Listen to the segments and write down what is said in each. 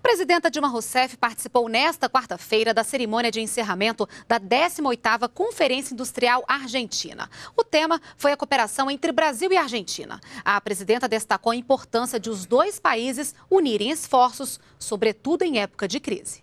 presidenta Dilma Rousseff participou nesta quarta-feira da cerimônia de encerramento da 18ª Conferência Industrial Argentina. O tema foi a cooperação entre Brasil e Argentina. A presidenta destacou a importância de os dois países unirem esforços, sobretudo em época de crise.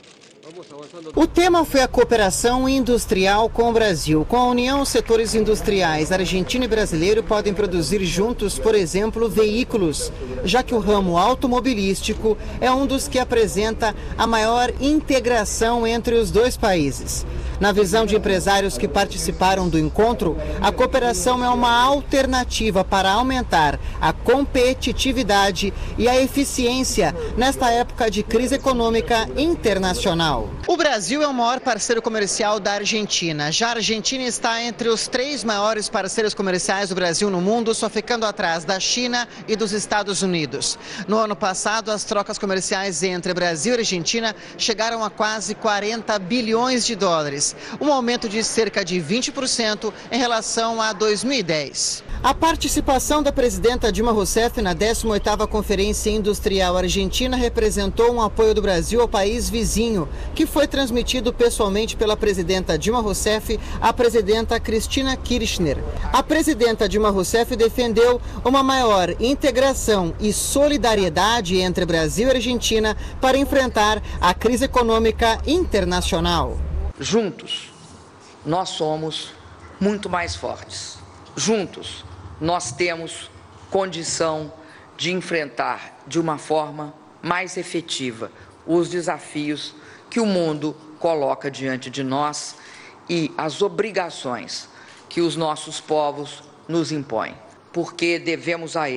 O tema foi a cooperação industrial com o Brasil. Com a união, os setores industriais argentino e brasileiro podem produzir juntos, por exemplo, veículos, já que o ramo automobilístico é um dos que apresenta a maior integração entre os dois países. Na visão de empresários que participaram do encontro, a cooperação é uma alternativa para aumentar a competitividade e a eficiência nesta época de crise econômica internacional. O Brasil é o maior parceiro comercial da Argentina. Já a Argentina está entre os 3 maiores parceiros comerciais do Brasil no mundo, só ficando atrás da China e dos Estados Unidos. No ano passado, as trocas comerciais entre Brasil e Argentina chegaram a quase 40 bilhões de dólares. Um aumento de cerca de 20% em relação a 2010. A participação da presidenta Dilma Rousseff na 18ª Conferência Industrial Argentina representou um apoio do Brasil ao país vizinho, que foi transmitido pessoalmente pela presidenta Dilma Rousseff à presidenta Cristina Kirchner. A presidenta Dilma Rousseff defendeu uma maior integração e solidariedade entre Brasil e Argentina para enfrentar a crise econômica internacional. Juntos, nós somos muito mais fortes. Juntos, nós temos condição de enfrentar de uma forma mais efetiva os desafios que o mundo coloca diante de nós e as obrigações que os nossos povos nos impõem, porque devemos a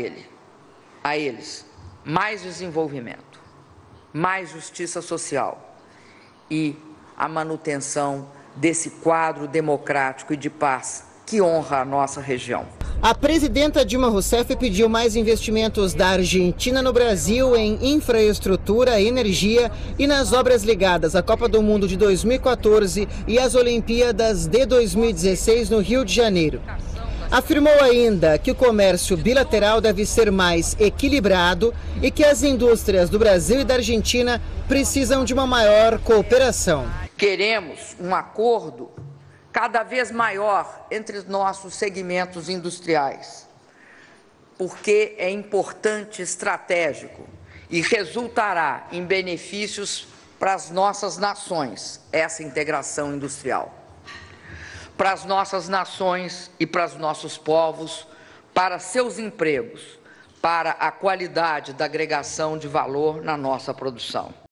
eles, mais desenvolvimento, mais justiça social e a manutenção desse quadro democrático e de paz que honra a nossa região. A presidenta Dilma Rousseff pediu mais investimentos da Argentina no Brasil em infraestrutura, energia e nas obras ligadas à Copa do Mundo de 2014 e às Olimpíadas de 2016 no Rio de Janeiro. Afirmou ainda que o comércio bilateral deve ser mais equilibrado e que as indústrias do Brasil e da Argentina precisam de uma maior cooperação. Queremos um acordo cada vez maior entre os nossos segmentos industriais, porque é importante, estratégico e resultará em benefícios para as nossas nações, essa integração industrial. Para as nossas nações e para os nossos povos, para seus empregos, para a qualidade da agregação de valor na nossa produção.